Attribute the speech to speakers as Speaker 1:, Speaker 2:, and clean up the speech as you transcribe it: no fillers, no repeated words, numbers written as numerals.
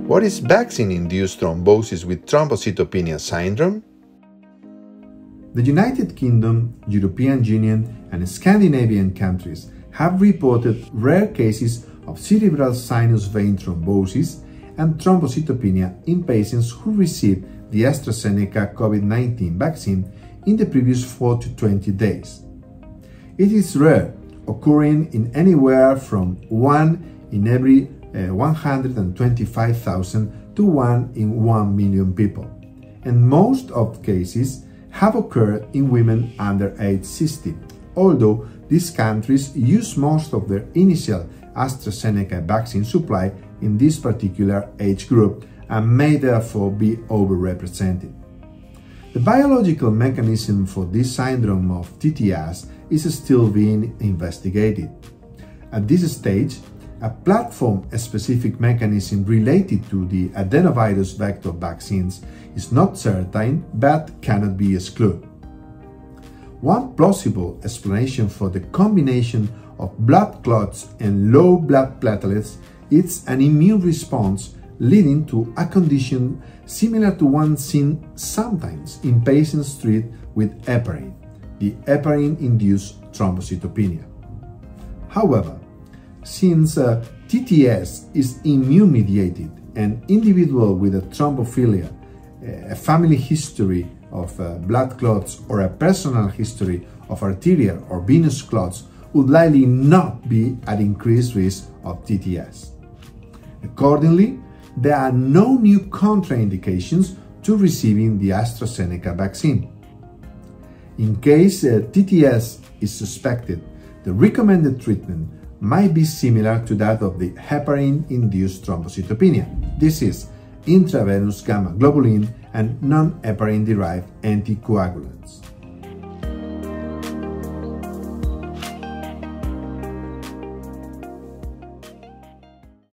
Speaker 1: What is vaccine-induced thrombosis with thrombocytopenia syndrome?
Speaker 2: The United Kingdom, European Union, and Scandinavian countries have reported rare cases of cerebral sinus vein thrombosis and thrombocytopenia in patients who received the AstraZeneca COVID-19 vaccine in the previous 4 to 20 days. It is rare, occurring in anywhere from 1 in every 125,000 to 1 in 1 million people, and most of cases have occurred in women under age 60, although these countries use most of their initial AstraZeneca vaccine supply in this particular age group and may therefore be overrepresented. The biological mechanism for this syndrome of TTS is still being investigated. At this stage, a platform-specific mechanism related to the adenovirus-vectored vaccines is not certain but cannot be excluded. One plausible explanation for the combination of blood clots and low blood platelets is an immune response leading to a condition similar to one seen sometimes in patients treated with heparin, the heparin-induced thrombocytopenia. However, since TTS is immune-mediated, an individual with a thrombophilia, a family history of blood clots, or a personal history of arterial or venous clots would likely not be at increased risk of TTS. Accordingly, there are no new contraindications to receiving the AstraZeneca vaccine. In case TTS is suspected, the recommended treatment might be similar to that of the heparin-induced thrombocytopenia. This is intravenous gamma globulin and non-heparin-derived anticoagulants.